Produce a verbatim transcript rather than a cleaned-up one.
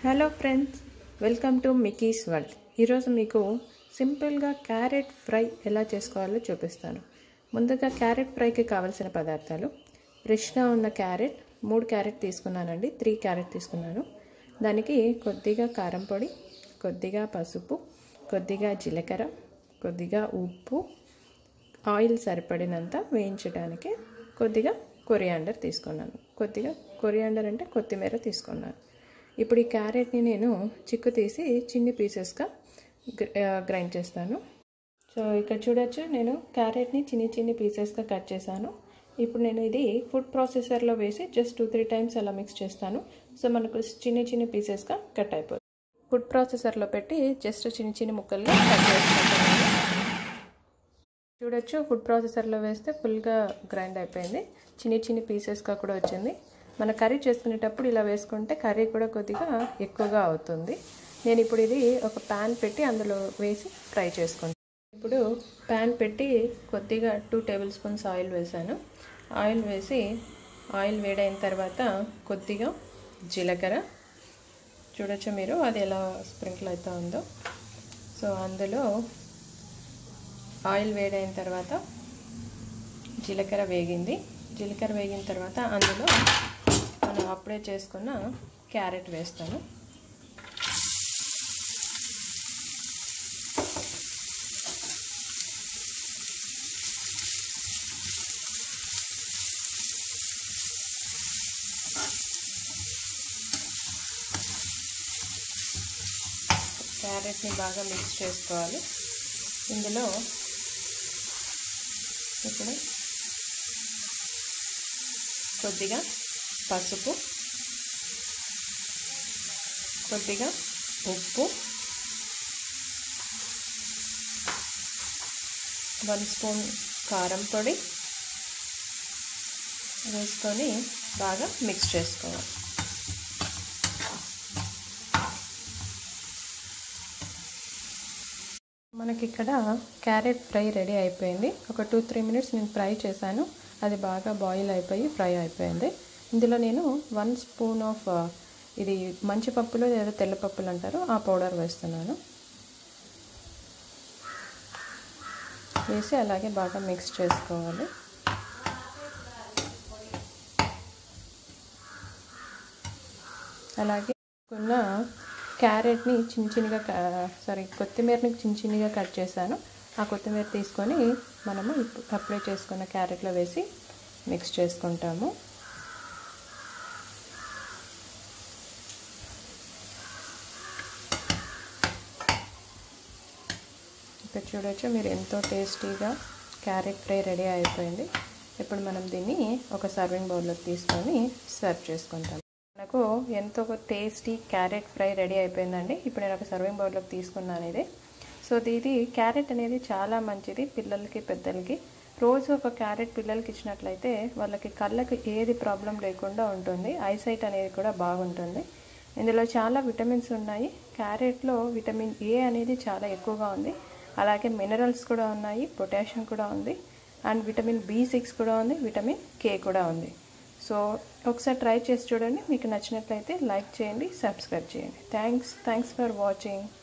Hello friends, welcome to Mickey's world. ఈరోజు మీకు సింపుల్గా క్యారెట్ ఫ్రై ఎలా చేసుకోవాలో చూపిస్తాను. ముందుగా క్యారెట్ ఫ్రైకి కావాల్సిన పదార్థాలు: ఫ్రెష్గా ఉన్న క్యారెట్, మూడు క్యారెట్ తీసుకున్నానండి, త్రీ క్యారెట్ తీసుకున్నాను. దానికి కొద్దిగా కారం పొడి, కొద్దిగా పసుపు, కొద్దిగా జీలకర్ర, కొద్దిగా ఉప్పు, ఆయిల్ సరిపడినంత వేయించడానికి కొద్దిగా కొరియాండర్ తీసుకున్నాను. కొద్దిగా కొరియాండర్ అంటే కొత్తిమీర తీసుకున్నాను. ఇప్పుడు ఈ క్యారెట్ని నేను చిక్కు తీసి చిన్ని పీసెస్గా గ్రైండ్ చేస్తాను. సో ఇక్కడ చూడొచ్చు, నేను క్యారెట్ని చిన్ని చిన్ని పీసెస్గా కట్ చేశాను. ఇప్పుడు నేను ఇది ఫుడ్ ప్రాసెసర్లో వేసి జస్ట్ టూ త్రీ టైమ్స్ అలా మిక్స్ చేస్తాను. సో మనకు చిన్ని చిన్ని పీసెస్గా కట్ అయిపోతుంది. ఫుడ్ ప్రాసెసర్లో పెట్టి జస్ట్ చిన్ని చిన్ని ముక్కలుగా కట్ చేసుకుంటాను. చూడొచ్చు, ఫుడ్ ప్రాసెసర్లో వేస్తే ఫుల్గా గ్రైండ్ అయిపోయింది, చిన్ని చిన్ని పీసెస్గా కూడా వచ్చింది. మన కర్రీ చేసుకునేటప్పుడు ఇలా వేసుకుంటే కర్రీ కూడా కొద్దిగా ఎక్కువగా అవుతుంది. నేను ఇప్పుడు ఇది ఒక ప్యాన్ పెట్టి అందులో వేసి ఫ్రై చేసుకుంటాను. ఇప్పుడు ప్యాన్ పెట్టి కొద్దిగా టూ టేబుల్ స్పూన్స్ ఆయిల్ వేసాను. ఆయిల్ వేసి ఆయిల్ వేడైన తర్వాత కొద్దిగా జీలకర్ర, చూడొచ్చు మీరు అది ఎలా స్ప్రింకిల్ అవుతూ ఉందో. సో అందులో ఆయిల్ వేడైన తర్వాత జీలకర్ర వేగింది. జీలకర్ర వేగిన తర్వాత అందులో మనం అప్పుడే చేసుకున్న క్యారెట్ వేస్తాను. క్యారెట్ని బాగా మిక్స్ చేసుకోవాలి. ఇందులో ఇప్పుడు కొద్దిగా పసుపు, కొద్దిగా ఉప్పు, వన్ స్పూన్ కారం పొడి వేసుకొని బాగా మిక్స్ చేసుకోవాలి. మనకి ఇక్కడ క్యారెట్ ఫ్రై రెడీ అయిపోయింది. ఒక టూ త్రీ మినిట్స్ నేను ఫ్రై చేశాను. అది బాగా బాయిల్ అయిపోయి ఫ్రై అయిపోయింది. ఇందులో నేను వన్ స్పూన్ ఆఫ్ ఇది మంచి పప్పులో లేదా తెల్లపప్పులు అంటారు, ఆ పౌడర్ వేస్తున్నాను. వేసి అలాగే బాగా మిక్స్ చేసుకోవాలి. అలాగే ఉన్న క్యారెట్ని చిన్న చిన్నగా సారీ కొత్తిమీరని చిన్న చిన్నగా కట్ చేశాను. ఆ కొత్తిమీర తీసుకొని మనము అప్లై చేసుకున్న క్యారెట్లో వేసి మిక్స్ చేసుకుంటాము. ఇక్కడ చూడొచ్చు మీరు, ఎంతో టేస్టీగా క్యారెట్ ఫ్రై రెడీ అయిపోయింది. ఇప్పుడు మనం దీన్ని ఒక సర్వింగ్ బౌల్లోకి తీసుకొని సర్వ్ చేసుకుంటాం. మనకు ఎంతో టేస్టీ క్యారెట్ ఫ్రై రెడీ అయిపోయిందండి. ఇప్పుడు నేను ఒక సర్వింగ్ బౌల్లోకి తీసుకున్నాను ఇది. సో ఇది క్యారెట్ అనేది చాలా మంచిది పిల్లలకి పెద్దలకి. రోజు ఒక క్యారెట్ పిల్లలకి ఇచ్చినట్లయితే వాళ్ళకి కళ్ళకి ఏది ప్రాబ్లం లేకుండా ఉంటుంది, ఐసైట్ అనేది కూడా బాగుంటుంది. ఇందులో చాలా విటమిన్స్ ఉన్నాయి. క్యారెట్లో విటమిన్ ఏ అనేది చాలా ఎక్కువగా ఉంది. అలాగే మినరల్స్ కూడా ఉన్నాయి, పొటాషియం కూడా ఉంది, అండ్ విటమిన్ బి సిక్స్ కూడా ఉంది, విటమిన్ కే కూడా ఉంది. సో ఒకసారి ట్రై చేసి చూడండి. మీకు నచ్చినట్లయితే లైక్ చేయండి, సబ్స్క్రైబ్ చేయండి. Thanks thanks for watching.